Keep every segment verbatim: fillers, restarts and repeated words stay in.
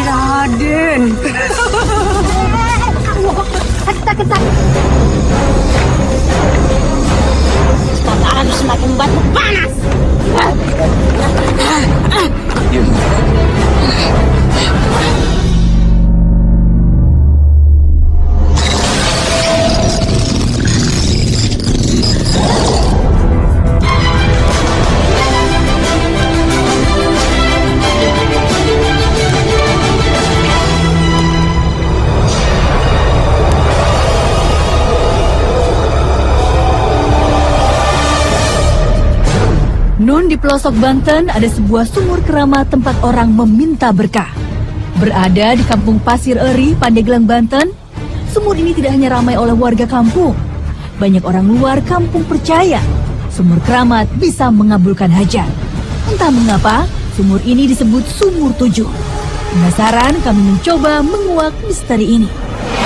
Raden. Sakit, sakit, sakit. Mata alam semakin membuatmu panas. Nun, di pelosok Banten ada sebuah sumur keramat tempat orang meminta berkah. Berada di kampung Pasir Eri, Pandeglang, Banten, sumur ini tidak hanya ramai oleh warga kampung. Banyak orang luar kampung percaya sumur keramat bisa mengabulkan hajat. Entah mengapa, sumur ini disebut Sumur Tujuh. Penasaran, kami mencoba menguak misteri ini.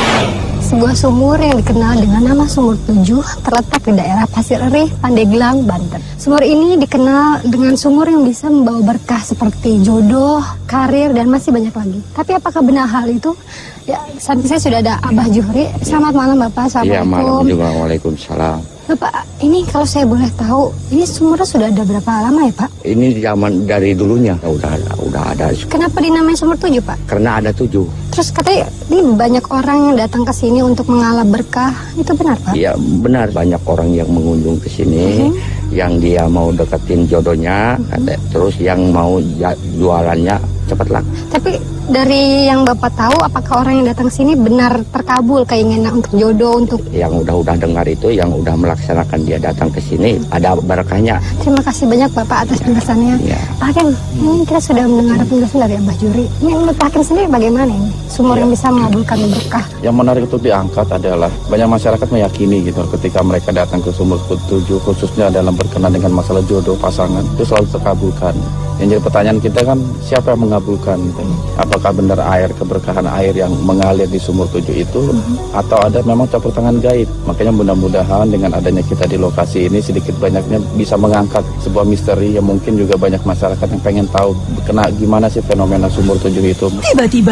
Sebuah sumur yang dikenal dengan nama Sumur Tujuh terletak di daerah Pasir Eri, Pandeglang, Banten. Sumur ini dikenal dengan sumur yang bisa membawa berkah seperti jodoh, karir, dan masih banyak lagi. Tapi apakah benar hal itu? Ya, saat saya sudah ada Abah Juhri. Selamat malam Bapak. Assalamualaikum. Iya, malam juga. Waalaikumsalam. Bapak, ini kalau saya boleh tahu, ini sumurnya sudah ada berapa lama ya Pak? Ini zaman dari dulunya udah ada, udah ada. Kenapa dinamai Sumur Tujuh Pak? Karena ada tujuh. Terus katanya ini banyak orang yang datang ke sini untuk mengalap berkah, itu benar Pak? Iya benar, banyak orang yang mengunjung ke sini, uh-huh. yang dia mau deketin jodohnya, uh-huh. terus yang mau jualannya cepat laku. Tapi dari yang Bapak tahu, apakah orang yang datang sini benar terkabul keinginan untuk jodoh, untuk... Yang udah-udah dengar itu, yang udah melaksanakan dia datang ke sini, hmm. ada berkahnya. Terima kasih banyak Bapak atas penjelasannya. Ya. Pak Hakim, hmm. ini kita sudah mendengar penjelasan dari Abah Juhri. Ini menurut Pak Hakim sendiri bagaimana ini? Sumur ya. yang bisa mengabulkan berkah. Yang menarik untuk diangkat adalah banyak masyarakat meyakini gitu, ketika mereka datang ke Sumur Tujuh, khususnya dalam berkenan dengan masalah jodoh pasangan, itu selalu terkabulkan. Yang jadi pertanyaan kita kan, siapa yang mengabulkan? Gitu. Apakah benar air, keberkahan air yang mengalir di Sumur Tujuh itu, mm-hmm. atau ada memang campur tangan gaib? Makanya mudah-mudahan dengan adanya kita di lokasi ini, sedikit banyaknya bisa mengangkat sebuah misteri yang mungkin juga banyak masyarakat yang pengen tahu kena gimana sih fenomena Sumur Tujuh itu. Tiba-tiba,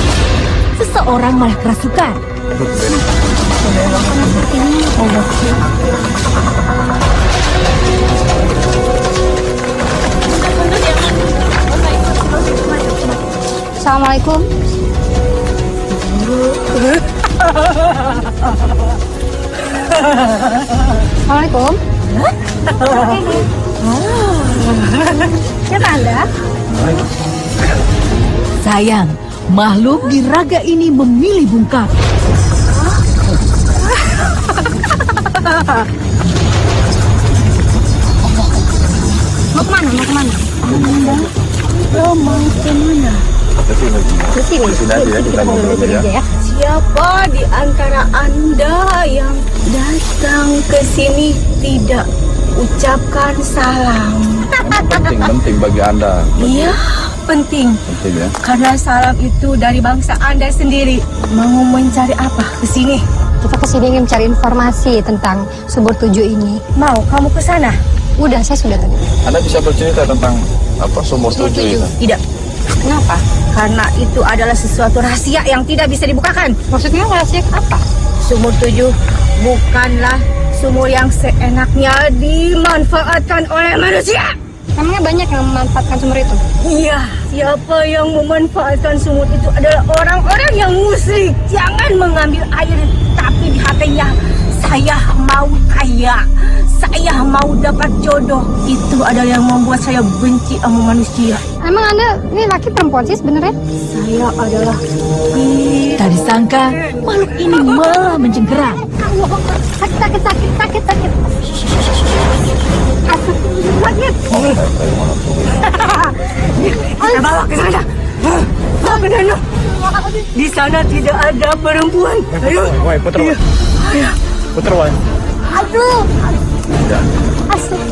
seseorang malah kerasukan. Assalamualaikum. Assalamualaikum. Siapa Anda? Sayang, makhluk di raga ini memilih bungkam. Mau kemana? Mau kemana? Anda, oh, mau kemana? Kesini, kesini, kesini aja ya, kita ngobrol aja ya. Siapa di antara Anda yang datang ke sini tidak ucapkan salam? Penting, penting bagi Anda. Iya, penting. Penting ya. Karena salam itu dari bangsa Anda sendiri. Mau mencari apa ke sini? Kita ke sini ingin mencari informasi tentang Sumur Tujuh ini. Mau kamu ke sana? Udah, saya sudah tadi. Anda bisa bercerita tentang apa Sumur Tujuh itu? Tidak. Kenapa? Karena itu adalah sesuatu rahasia yang tidak bisa dibukakan. Maksudnya rahasia apa? Sumur Tujuh bukanlah sumur yang seenaknya dimanfaatkan oleh manusia. Namanya banyak yang memanfaatkan sumur itu. Iya, siapa yang memanfaatkan sumur itu adalah orang-orang yang musyrik. Jangan mengambil air, tapi di hatinya saya mau kaya, saya mau dapat jodoh. Itu adalah yang membuat saya benci sama manusia. Emang Anda ini laki perempuan sih sebenarnya? Saya adalah... Tak disangka, makhluk ini malah mencengkeram. Sakit, sakit, sakit, sakit, sakit. Sakit. Kita bawa ke sana. Bawa ke sana. Di sana tidak ada perempuan. Ayo. Woi, putra. Ayo. Putra, woi. Aduh. Asik.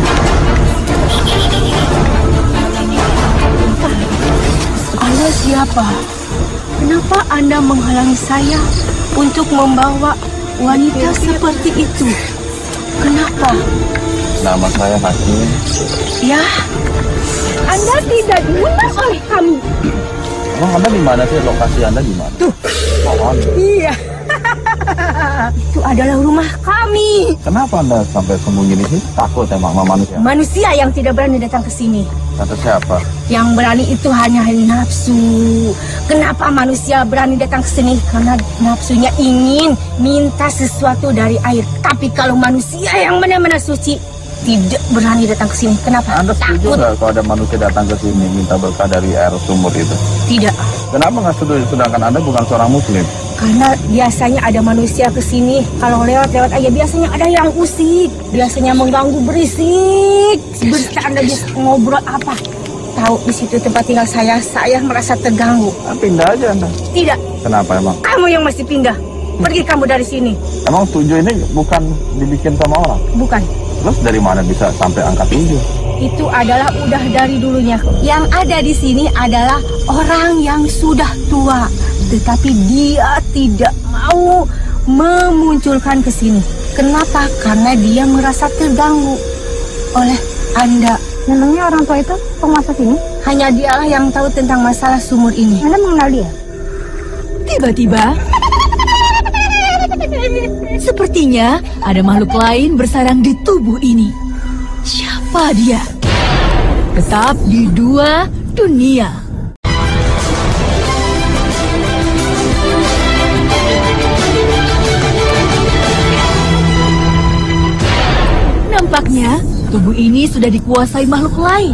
Anda siapa? Kenapa Anda menghalangi saya untuk membawa wanita seperti itu? Kenapa? Nama saya Hakim. Ya, Anda tidak diundang oleh kami. Emang Anda di mana sih? Lokasi Anda di mana? Tuh. Pohon. Iya. Itu adalah rumah kami. Kenapa Anda sampai sembunyi di sini? Takut emang sama manusia? Manusia yang tidak berani datang ke sini. Kata siapa? Yang berani itu hanya nafsu. Kenapa manusia berani datang ke sini? Karena nafsunya ingin minta sesuatu dari air. Tapi kalau manusia yang benar-benar suci tidak berani datang ke sini. Kenapa? Anda setuju Takut. nggak kalau ada manusia datang ke sini minta berkah dari air sumur itu? Tidak. Kenapa nggak setuju? Sedangkan Anda bukan seorang Muslim. Karena biasanya ada manusia ke sini, kalau lewat-lewat aja biasanya ada yang usik, biasanya mengganggu, berisik, bercanda, bisa ngobrol apa. Tahu di situ tempat tinggal saya, saya merasa terganggu. Nah, pindah aja Anda. Tidak, Kenapa emang? kamu yang mesti pindah. Pergi kamu dari sini. Emang tujuh ini bukan dibikin sama orang? Bukan. Terus dari mana bisa sampai angka tujuh? Itu adalah udah dari dulunya. Yang ada di sini adalah orang yang sudah tua, tetapi dia tidak mau memunculkan ke sini. Kenapa? Karena dia merasa terganggu oleh Anda. Memangnya orang tua itu penguasa sini? Hanya dialah yang tahu tentang masalah sumur ini. Anda mengenal dia? Tiba-tiba, sepertinya ada makhluk lain bersarang di tubuh ini. Siapa dia? Tetap di Dua Dunia. Nampaknya tubuh ini sudah dikuasai makhluk lain.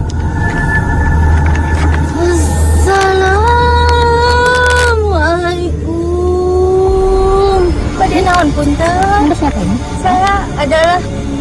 Assalamualaikum. Pada naon punten? Anda siapa ini? Saya adalah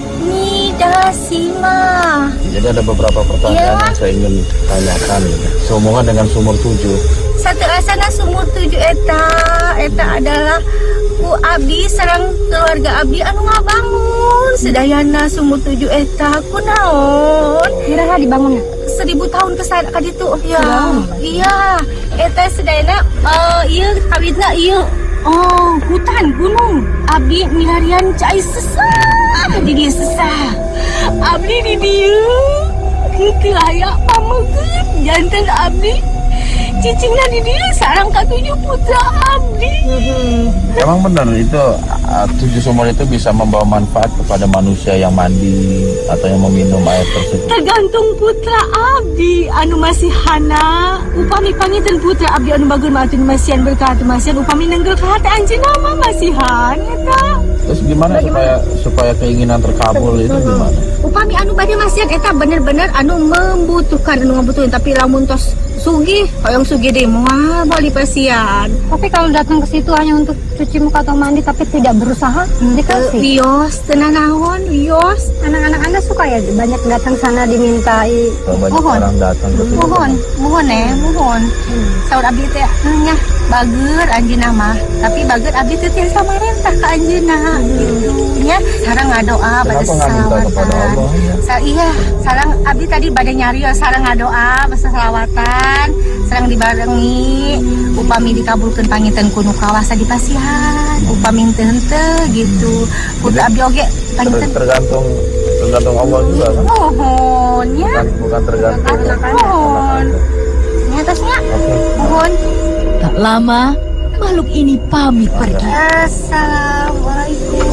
Midasima. Jadi ada beberapa pertanyaan Iya. yang saya ingin tanyakan gitu. Sehubungan dengan sumur tujuh. Satu asana sumur tujuh eta, eta adalah ku abdi sareng keluarga abdi anu ngabangun. Sedayana sumur tujuh eta kunaon? Kira-kira dibangun. Seribu tahun kesana ka ditu. Ya, Kunaon? iya. Eta sedayana eh ieu kawitna ieu. Oh, hutan gunung. Abdi milarian cai sesah di dieu sesah. Abdi di dieu teu aya pamegeut janten abdi. Cicingna di dieu sareng katujuh putra abdi. Emang benar itu uh, tujuh sumur itu bisa membawa manfaat kepada manusia yang mandi atau yang meminum air tersebut? Tergantung putra abdi anu masih hana. Upami pangitan putra abdi anu bagus mah atuh masihan berkah atuh masihan upami nenggel ka hate anjeunna mah masihan eta. Terus gimana supaya supaya keinginan terkabul itu gimana? Upami anu bade masihan eta bener-bener anu membutuhkan anu ngabutuhin tapi lamun tos sugih hoyong sugih deh moal bali pasian. Tapi kalau datang ke situ hanya untuk cuci muka atau mandi tapi tidak berusaha, dikasih. Wios tenanawan wios. Anak-anak Anda suka ya banyak datang sana dimintai. Kalau banyak Mohon. orang datang ke situ. Mohon, mohon eh, mohon. Saur abdi teh nya bager anjeunna mah, tapi bager abdi teh teh samarentah ka anjeunna gitu nya. Sareng ngadoa bade Kenapa nggak minta kepada Allah? Sa iya, sareng abdi tadi bade nyarios sareng ngadoa basa salawatan, sareng dibarengi upami dikabulkeun panginten kuno kawasa di pasihan, upami teu henteu gitu. Putra abdi oge Ter- panginten tergantung tergantung Allah juga kan? mohon nya. Bukan, bukan tergantung. Mohon. Ini atasnya. Oke. Mohon. Tak lama, makhluk ini pamit pergi. Assalamualaikum.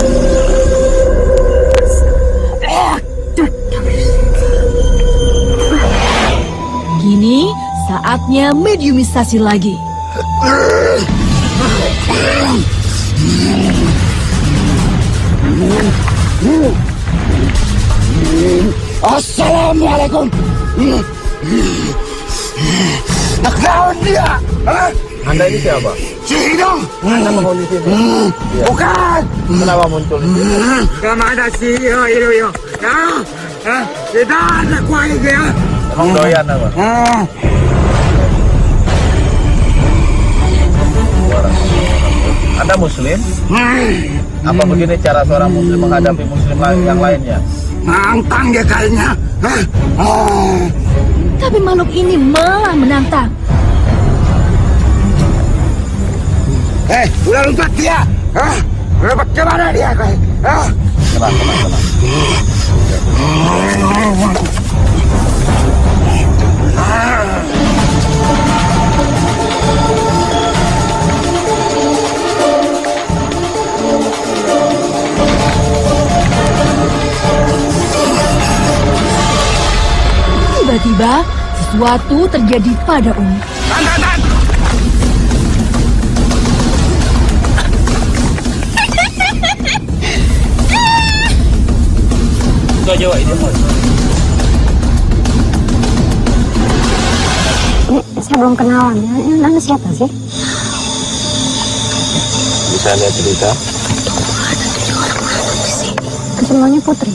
Kini, saatnya mediumisasi lagi. Assalamualaikum. Naklawan dia. Hah? Anda ini siapa? Si Hidung. Anda menghuni sini? Iya. Bukan. Kenapa muncul di sini? Kemana si Iyo Iyo Iyo? Ya. Hah? Kita anak kuahnya dia. Emang doyan apa? Hmm. Anda Muslim? Hmm. Apa begini cara seorang Muslim menghadapi Muslim lain yang lainnya? Nantang dia kayaknya. Hah? Oh. Tapi makhluk ini malah menantang. Eh, udah lompat dia. Hah? Lompat ke mana dia? Hah? Tenang, tenang, tenang. Tiba-tiba sesuatu terjadi pada Umi. Tan, tan, tan. Jawa itu. Ini saya belum kenalan ya. Ini Anda siapa sih? Bisa lihat cerita? Semuanya Putri.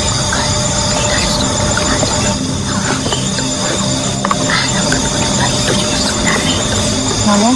Lalu?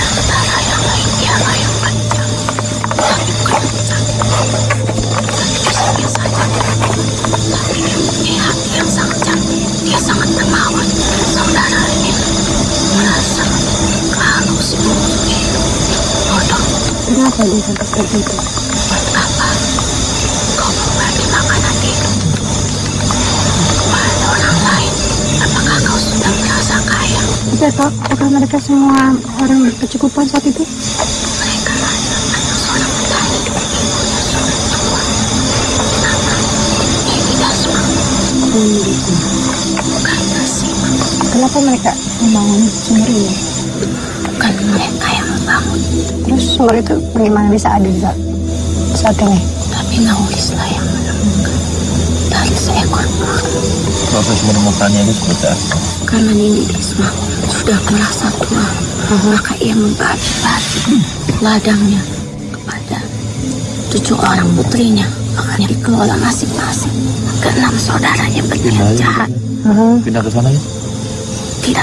Yang sangat cantik, dia sangat dermawan. Saudaranya merasa kalau si bungsu itu bodoh. Kenapa dia sampai seperti itu? Buat apa kau membagi makanan itu kepada orang lain? Apakah kau sudah merasa kaya? Bisa toh, apakah mereka semua orang berkecukupan saat itu? Mereka anak seorang petani, ibunya seorang tua. Nama Dewi Dasma. Hmm, gitu. Bukan Dasima. Kenapa mereka membangun sumur ini? Bukan mereka yang membangun, Terus sumur itu bagaimana bisa ada di saat, saat ini? tapi Naulislah yang menemukan dari seekor burung. Proses menemukannya itu seperti apa? Karena Nini Desma sudah merasa tua, maka ia membagi-bagi ladangnya kepada tujuh orang putrinya. Makanya dikelola masing-masing. Keenam saudaranya berniat jahat. Pindah ke sana ya? Tidak,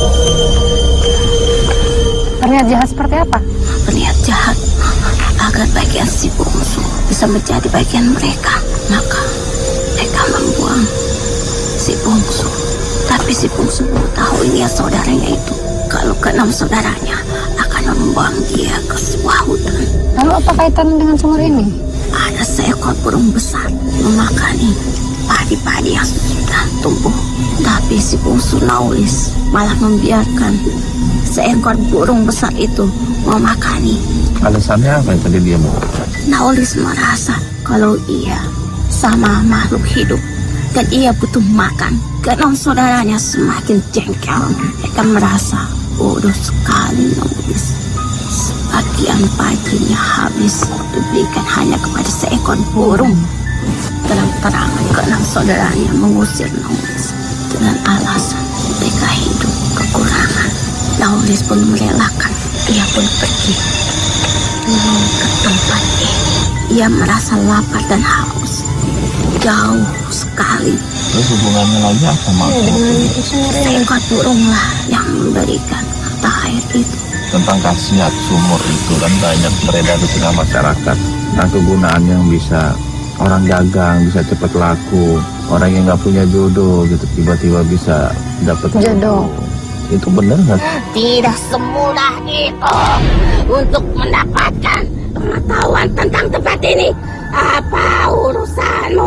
Berniat jahat seperti apa? berniat jahat agar bagian si bungsu bisa menjadi bagian mereka. Maka mereka membuang si bungsu. Tapi si bungsu mengetahui niat saudaranya itu. Kalau keenam saudaranya akan membuang dia ke sebuah hutan. Lalu apa kaitannya dengan sumur ini? Ada seekor burung besar memakani padi-padi yang sudah tumbuh. Tapi si bungsu Naulis malah membiarkan seekor burung besar itu memakani. Alasannya apa yang tadi dia mau? Naulis merasa kalau ia sama makhluk hidup dan ia butuh makan. Keenam saudaranya semakin jengkel. Mereka merasa bodoh sekali Naulis. Sebagian paginya habis diberikan hanya kepada seekor burung. Terang-terangan keenam saudaranya mengusir Naulis dengan alasan mereka hidup kekurangan. Naulis pun merelakan. Ia pun pergi ke tempat ini. Ia merasa lapar dan haus. Jauh sekali. Terus hubungannya lagi apa sama Seekor burunglah yang memberikan mata air itu. tentang khasiat sumur itu kan banyak beredar di tengah masyarakat. Nah, kegunaan yang bisa orang dagang bisa cepat laku, orang yang nggak punya jodoh gitu tiba-tiba bisa dapat Jodoh. Itu benar nggak? Tidak semudah itu untuk mendapatkan pengetahuan tentang tempat ini. Apa urusanmu?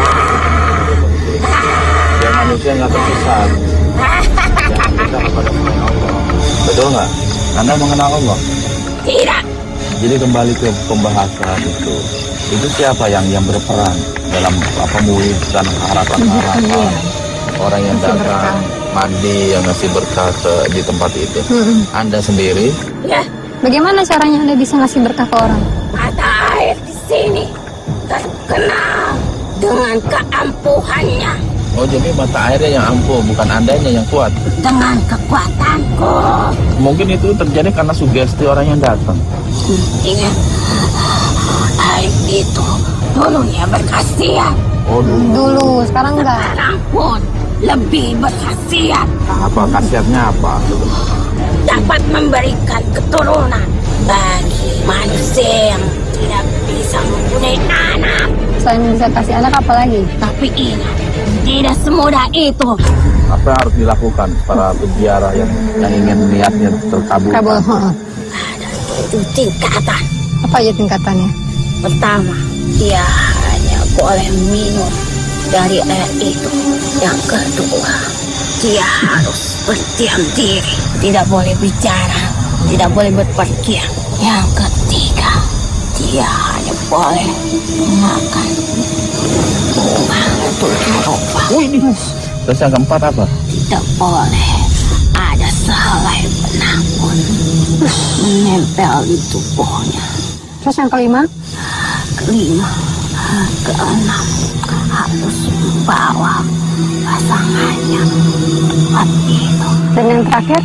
Ya manusia nggak tersesat. Jangan kita kepada Allah. Betul nggak? Anda mengenal Allah? Tidak. Jadi kembali ke pembahasan itu. Itu siapa yang yang berperan dalam apa mewujudkan harapan-harapan orang yang datang mandi yang ngasih berkah ke, di tempat itu? Anda sendiri? Ya, Bagaimana caranya Anda bisa ngasih berkah ke orang? mata air di sini terkenal dengan keampuhannya. Oh, jadi mata airnya yang ampuh, bukan Andanya yang kuat. Dengan kekuatanku. Mungkin itu terjadi karena sugesti orang yang datang. Ingat, air itu dulunya berkhasiat. Oh, dulu. Dulu, sekarang enggak. Sekarang pun lebih berkhasiat. Apa khasiatnya apa? Dapat memberikan keturunan bagi manusia yang tidak bisa mempunyai anak. Selain bisa kasih anak apa lagi? Tapi ingat, tidak semudah itu. Apa yang harus dilakukan para peziarah yang, yang ingin niatnya terkabulkan? Kabul. heeh. Ada tujuh tingkatan. Apa aja tingkatannya? Pertama, dia hanya boleh minum dari air itu. Yang kedua, dia harus berdiam diri, tidak boleh bicara, tidak boleh berpergian. Yang ketiga, dia hanya boleh makan bunga tujuh rupa. Terus yang keempat apa? Tidak boleh ada sehelai benang pun menempel di tubuhnya. Terus yang kelima? Kelima, keenam, harus membawa pasangannya tempat itu. Dan yang terakhir?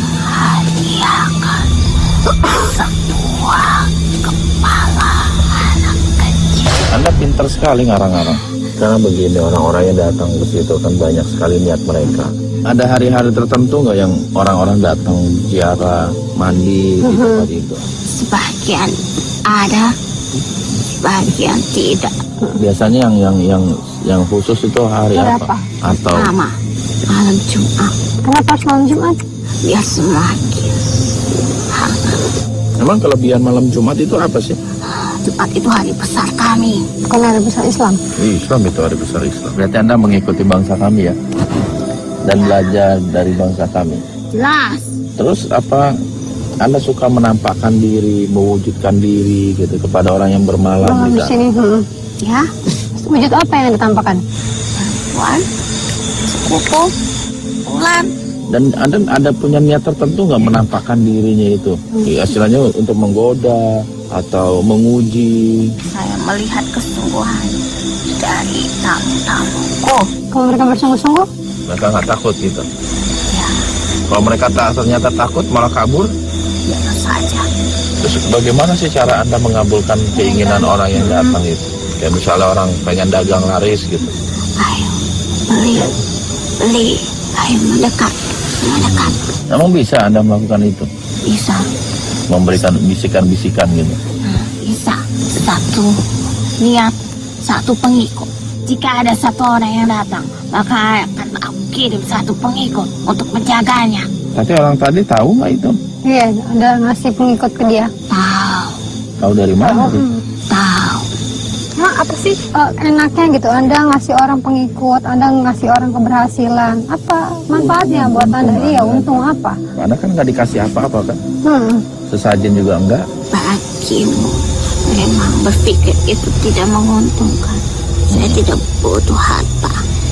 Hadiahkan sebuah kepala anak kecil. Anda pintar sekali ngarang-ngarang. Karena begini, orang-orang yang datang ke situ kan banyak sekali niat mereka. Ada hari-hari tertentu nggak yang orang-orang datang ziarah, mandi di tempat itu? Sebagian ada, sebagian tidak. Biasanya yang yang yang yang khusus itu hari Hari apa? apa? Atau Sama malam Jumat, Kenapa harus malam Jumat? dia semakin hangat. memang kelebihan malam Jumat itu apa sih? Jumat itu hari besar kami. Bukan hari besar Islam. Islam itu hari besar Islam. Berarti Anda mengikuti bangsa kami ya? Dan belajar dari bangsa kami. Jelas. Terus apa Anda suka menampakkan diri, mewujudkan diri gitu kepada orang yang bermalam Malam di di sana? sini. Hmm. Ya, Wujud apa yang ditampakkan? Wan, sekutu, bulan. Dan Anda ada punya niat tertentu nggak menampakkan dirinya itu? Ya, istilahnya untuk menggoda atau menguji. Saya melihat kesungguhan dari tamu-tamuku. Kalau mereka bersungguh-sungguh? Mereka nggak takut gitu. Ya, Kalau mereka tak ternyata takut malah kabur. biasa saja. Terus bagaimana sih cara Anda mengabulkan keinginan orang yang datang itu? Kayak misalnya orang pengen dagang laris gitu. Ayo, beli, beli. Ayo mendekat, mendekat. Emang bisa Anda melakukan itu? Bisa, Memberikan bisikan-bisikan gitu. bisa. Satu niat, satu pengikut. Jika ada satu orang yang datang, maka akan aku kirim satu pengikut untuk menjaganya. Tapi orang tadi tahu nggak itu? Iya, ada ngasih pengikut ke dia. Tahu, Tahu dari mana tuh? tahu. Nah, apa sih eh, enaknya gitu? Anda ngasih orang pengikut, Anda ngasih orang keberhasilan. Apa manfaatnya buat Anda? Iya, untung apa? Anda kan nggak dikasih apa-apa kan? Hmm. Sesajen juga enggak. Bagimu memang berpikir itu tidak menguntungkan. Saya tidak butuh harta,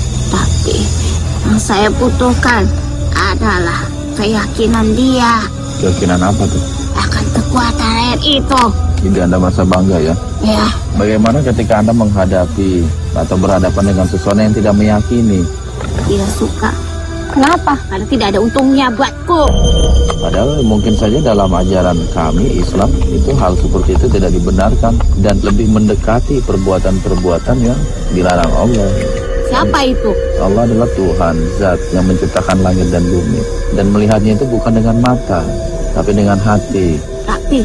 tapi yang saya butuhkan adalah keyakinan dia Keyakinan apa tuh? akan kekuatan air itu. Jadi Anda merasa bangga ya? Ya, Bagaimana ketika Anda menghadapi atau berhadapan dengan sesuatu yang tidak meyakini? tidak suka Kenapa? karena tidak ada untungnya buatku. Padahal mungkin saja dalam ajaran kami Islam itu hal seperti itu tidak dibenarkan dan lebih mendekati perbuatan-perbuatan yang dilarang Allah. Siapa itu? Allah adalah Tuhan, Zat yang menciptakan langit dan bumi. Dan melihatnya itu bukan dengan mata, tapi dengan hati. Tapi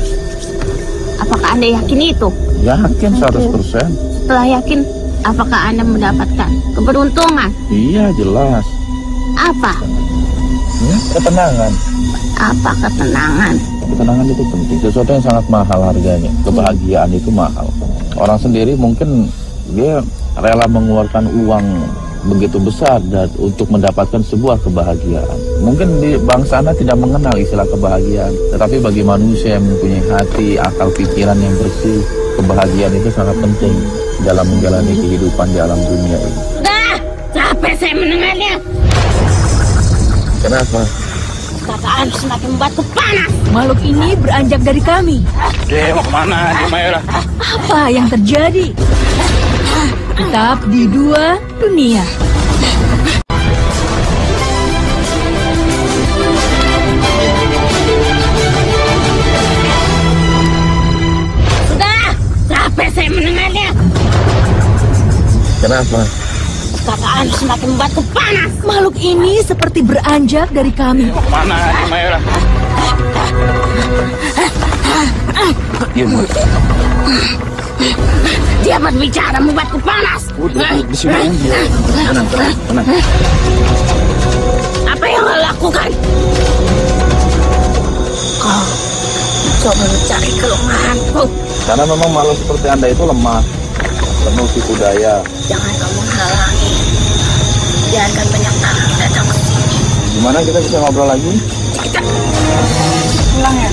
apakah Anda yakin itu? Yakin seratus persen? Setelah yakin, apakah Anda mendapatkan keberuntungan? Iya, jelas. Apa? Ya, ketenangan. Apa ketenangan? Ketenangan itu penting. Sesuatu yang sangat mahal harganya. Kebahagiaan itu mahal. Orang sendiri mungkin dia rela mengeluarkan uang begitu besar dan untuk mendapatkan sebuah kebahagiaan. Mungkin di bangsa Anda tidak mengenal istilah kebahagiaan, tetapi bagi manusia yang mempunyai hati, akal pikiran yang bersih, kebahagiaan itu sangat penting dalam menjalani kehidupan di alam dunia ini. Dah, capek saya mendengarnya. Kenapa? Perkataan semakin membuatku panas. Makhluk ini beranjak dari kami. Dia mau kemana, Jumaira? Apa yang terjadi? Tetap di Dua Dunia. Sudah, capek saya mendengarnya. Kenapa? Perkataan semakin membuatku panas. Makhluk ini seperti beranjak dari kami. Mana, Jumaira? Diam. Dia berbicara membuatku panas. Udah, di sini aja. Tenang, tenang, tenang. Apa yang kau lakukan? Kau coba mencari kelemahanku. Karena memang makhluk seperti Anda itu lemah, penuh tipu daya. Jangan kau menghalangi. Biarkan banyak tamu datang ke sini. Gimana kita bisa ngobrol lagi? Kita pulang ya.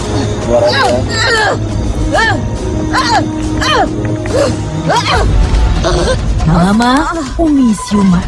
Luar aja. Uh, uh, uh, uh, uh, uh. Mama Umi Siuman.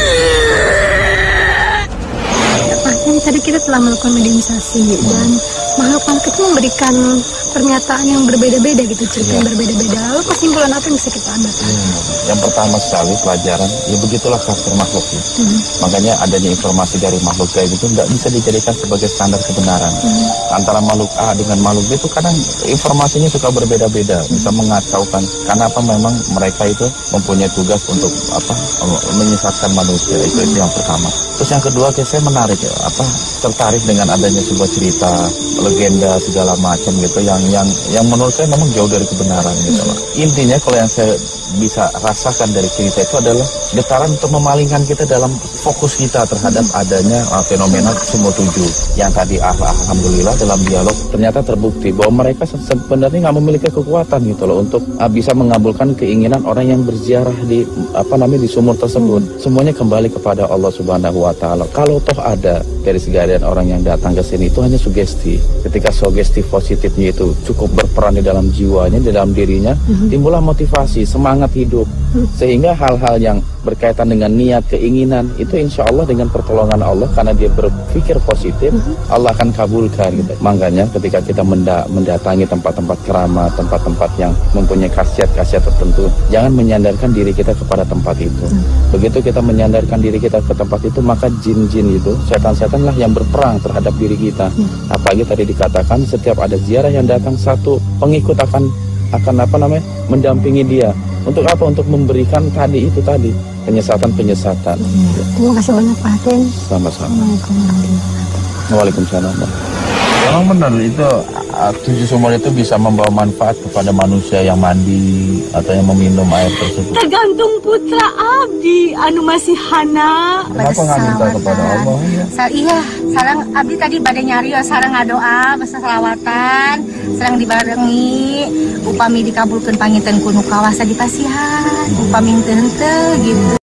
Bahkan tadi kita telah melakukan mediumisasi dan makhluk-makhluk itu memberikan pernyataan yang berbeda-beda gitu, cerita yang berbeda-beda. Lalu kesimpulan apa yang bisa kita ambil? Hmm. Yang pertama sekali pelajaran, ya begitulah karakter makhluk ya. Hmm. Makanya adanya informasi dari makhluk gaib itu nggak bisa dijadikan sebagai standar kebenaran. Hmm. Antara makhluk A dengan makhluk B itu kadang informasinya suka berbeda-beda, hmm. bisa mengacaukan. Karena apa? Memang mereka itu mempunyai tugas untuk apa? Menyesatkan manusia. Itu, hmm. itu yang pertama. Terus yang kedua, saya menarik ya, apa? Tertarik dengan adanya sebuah cerita, legenda segala macam gitu yang yang yang menurut saya memang jauh dari kebenaran gitu loh. Intinya kalau yang saya bisa rasakan dari cerita itu adalah getaran untuk memalingkan kita dalam fokus kita terhadap adanya uh, fenomena sumur tujuh yang tadi ah, alhamdulillah dalam dialog ternyata terbukti bahwa mereka sebenarnya nggak memiliki kekuatan gitu loh untuk uh, bisa mengabulkan keinginan orang yang berziarah di apa namanya di sumur tersebut. Semuanya kembali kepada Allah Subhanahu Wa Taala. Kalau toh ada dari sebagian orang yang datang ke sini itu hanya sugesti. Ketika sugesti positifnya itu cukup berperan di dalam jiwanya, di dalam dirinya, mm-hmm. timbullah motivasi, semangat hidup. Mm-hmm. Sehingga hal-hal yang berkaitan dengan niat, keinginan, itu insya Allah dengan pertolongan Allah, karena dia berpikir positif, mm-hmm. Allah akan kabulkan. Gitu. Makanya ketika kita menda- mendatangi tempat-tempat keramat, tempat-tempat yang mempunyai khasiat-khasiat tertentu, jangan menyandarkan diri kita kepada tempat itu. Mm-hmm. Begitu kita menyandarkan diri kita ke tempat itu, maka jin-jin itu, setan-setan lah yang berperang terhadap diri kita. Mm-hmm. Apalagi tadi dikatakan setiap ada ziarah yang datang, satu pengikut akan akan apa namanya mendampingi dia. Untuk apa? Untuk memberikan tadi itu tadi penyesatan-penyesatan. Hmm. Terima kasih banyak Pak Hakim. Sama-sama. Waalaikumsalam. Memang benar itu tujuh sumur itu bisa membawa manfaat kepada manusia yang mandi atau yang meminum air tersebut. Tergantung putra abdi anu masih hana. Kenapa nggak minta kepada Allah? Ya? Sa iya, sarang abdi tadi pada nyari ya, sarang ngadoa, basa salawatan, sarang dibarengi, upami dikabulkan panginten kuno kawasa dipasihan, upami henteu-henteu gitu.